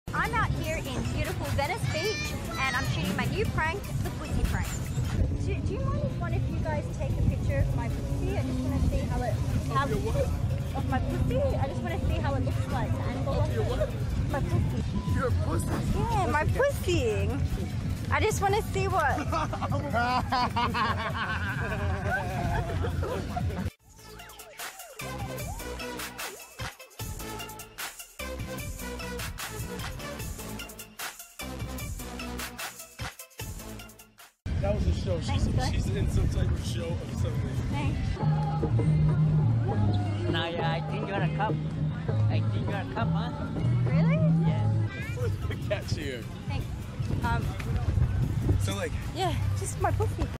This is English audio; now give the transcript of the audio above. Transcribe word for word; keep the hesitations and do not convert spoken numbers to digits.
I'm out here in beautiful Venice Beach and I'm shooting my new prank, the pussy prank. Do, do you mind if one of you guys take a picture of my pussy? I just want to see how it... How, of your what? Of my pussy? I just want to see how it looks like. The angle Of of your it. what? My pussy. Your pussy? Yeah, my pussy. I just want to see what... That was a show. She's, Thanks, she's in some type of show or something. Thanks. Naya, I think you're a cup. I think you're a cup, huh? Really? Yeah. Catch here. Thanks. Um, So like, yeah, just my pussy.